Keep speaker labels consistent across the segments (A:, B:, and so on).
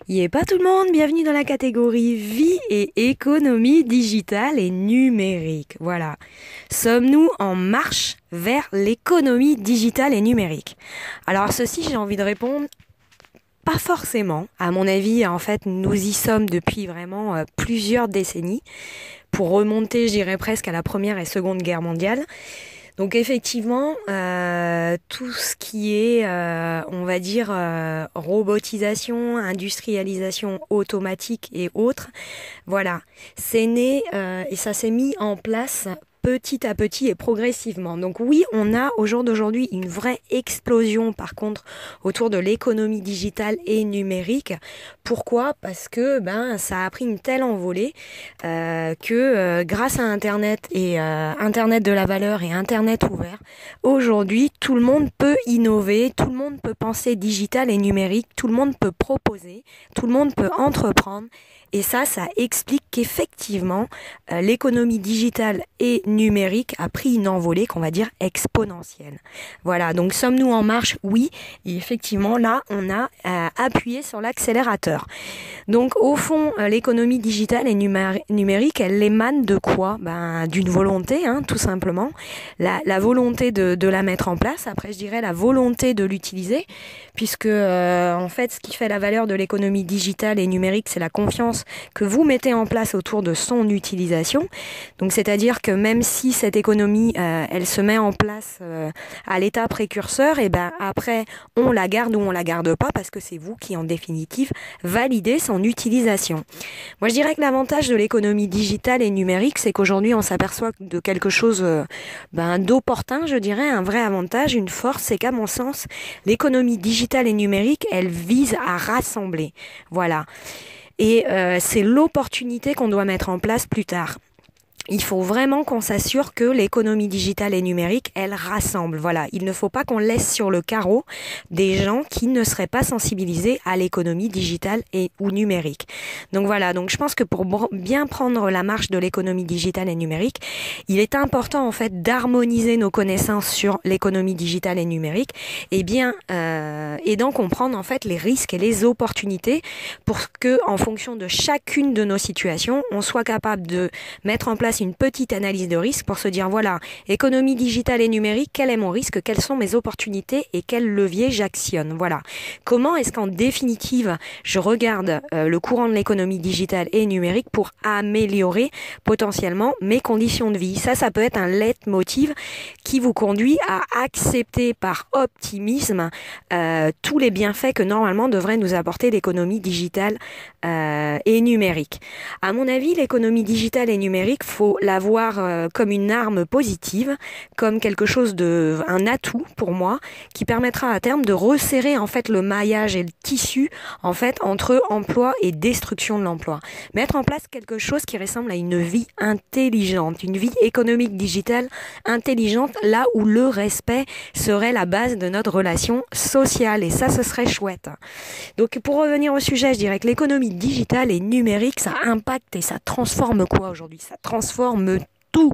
A: Pas tout le monde, bienvenue dans la catégorie vie et économie digitale et numérique. Voilà. Sommes-nous en marche vers l'économie digitale et numérique? Alors ceci, j'ai envie de répondre, pas forcément. À mon avis, en fait, nous y sommes depuis vraiment plusieurs décennies. Pour remonter, je dirais presque à la Première et Seconde Guerre mondiale. Donc effectivement, tout ce qui est, on va dire, robotisation, industrialisation automatique et autres, voilà, c'est né et ça s'est mis en place petit à petit et progressivement. Donc oui, on a au jour d'aujourd'hui une vraie explosion par contre autour de l'économie digitale et numérique. Pourquoi? Parce que ça a pris une telle envolée que grâce à Internet et Internet de la valeur et Internet ouvert, aujourd'hui tout le monde peut innover, tout le monde peut penser digital et numérique, tout le monde peut proposer, tout le monde peut entreprendre. Et ça explique qu'effectivement, l'économie digitale et numérique a pris une envolée qu'on va dire exponentielle. Voilà, donc sommes-nous en marche? Oui, et effectivement, là, on a appuyé sur l'accélérateur. Donc au fond, l'économie digitale et numérique, elle émane de quoi? D'une volonté, tout simplement. La volonté de la mettre en place. Après, je dirais la volonté de l'utiliser, puisque en fait, ce qui fait la valeur de l'économie digitale et numérique, c'est la confiance que vous mettez en place autour de son utilisation. Donc, c'est-à-dire que même si cette économie, elle se met en place à l'état précurseur, et après, on la garde ou on la garde pas, parce que c'est vous qui, en définitive, validez son utilisation. Moi, je dirais que l'avantage de l'économie digitale et numérique, c'est qu'aujourd'hui, on s'aperçoit de quelque chose d'opportun, je dirais, un vrai avantage, une force, c'est qu'à mon sens, l'économie digitale et numérique, elle vise à rassembler. Voilà. Et c'est l'opportunité qu'on doit mettre en place plus tard. Il faut vraiment qu'on s'assure que l'économie digitale et numérique, elle rassemble. Voilà, il ne faut pas qu'on laisse sur le carreau des gens qui ne seraient pas sensibilisés à l'économie digitale et ou numérique. Donc voilà, donc je pense que pour bien prendre la marche de l'économie digitale et numérique, il est important en fait d'harmoniser nos connaissances sur l'économie digitale et numérique et d'en comprendre en fait les risques et les opportunités pour que, en fonction de chacune de nos situations, on soit capable de mettre en place une petite analyse de risque pour se dire voilà, économie digitale et numérique, quel est mon risque, quelles sont mes opportunités et quel levier j'actionne. Voilà. Comment est-ce qu'en définitive, je regarde le courant de l'économie digitale et numérique pour améliorer potentiellement mes conditions de vie. Ça peut être un leitmotiv qui vous conduit à accepter par optimisme tous les bienfaits que normalement devrait nous apporter l'économie digitale et numérique. À mon avis, l'économie digitale et numérique, faut la voir comme une arme positive, comme quelque chose un atout pour moi, qui permettra à terme de resserrer en fait le maillage et le tissu en fait entre emploi et destruction de l'emploi. Mettre en place quelque chose qui ressemble à une vie intelligente, une vie économique digitale intelligente, là où le respect serait la base de notre relation sociale, et ça, ce serait chouette. Donc pour revenir au sujet, je dirais que l'économie digitale et numérique, ça impacte et ça transforme quoi aujourd'hui? Ça transforme tout.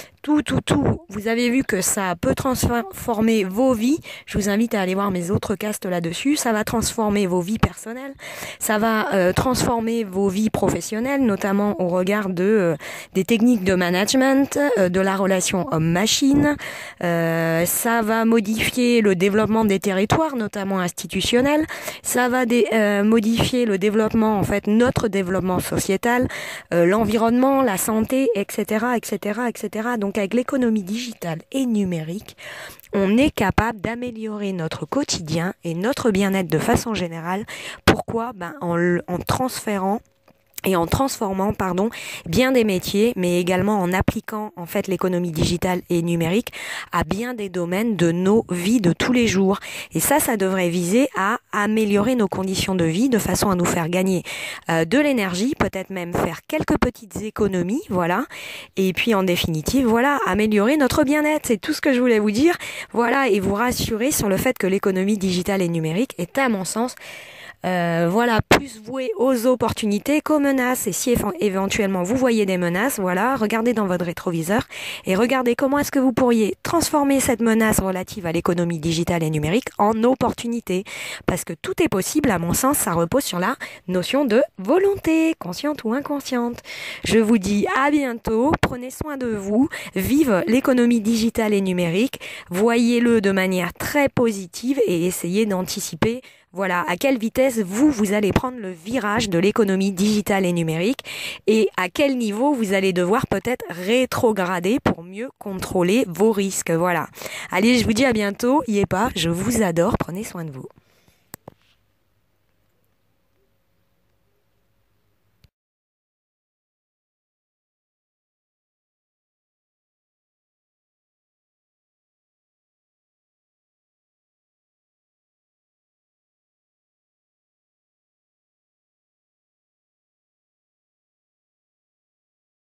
A: Vous avez vu que ça peut transformer vos vies. Je vous invite à aller voir mes autres casts là-dessus. Ça va transformer vos vies personnelles. Ça va transformer vos vies professionnelles, notamment au regard des techniques de management, de la relation homme-machine. Ça va modifier le développement des territoires, notamment institutionnels. Ça va modifier le développement, en fait, notre développement sociétal, l'environnement, la santé, etc., etc., etc. Donc avec l'économie digitale et numérique, on est capable d'améliorer notre quotidien et notre bien-être de façon générale. Pourquoi? En transférant et en transformant, bien des métiers, mais également en appliquant en fait l'économie digitale et numérique à bien des domaines de nos vies de tous les jours. Et ça devrait viser à améliorer nos conditions de vie de façon à nous faire gagner de l'énergie, peut-être même faire quelques petites économies, voilà. Et puis en définitive, voilà, améliorer notre bien-être. C'est tout ce que je voulais vous dire, voilà, et vous rassurer sur le fait que l'économie digitale et numérique est, à mon sens, Voilà, plus voué aux opportunités qu'aux menaces. Et si éventuellement vous voyez des menaces, voilà, regardez dans votre rétroviseur et regardez comment est-ce que vous pourriez transformer cette menace relative à l'économie digitale et numérique en opportunité. Parce que tout est possible, à mon sens, ça repose sur la notion de volonté, consciente ou inconsciente. Je vous dis à bientôt, prenez soin de vous, vive l'économie digitale et numérique, voyez-le de manière très positive et essayez d'anticiper voilà, à quelle vitesse vous allez prendre le virage de l'économie digitale et numérique et à quel niveau vous allez devoir peut-être rétrograder pour mieux contrôler vos risques. Voilà. Allez, je vous dis à bientôt. Y est pas, je vous adore. Prenez soin de vous.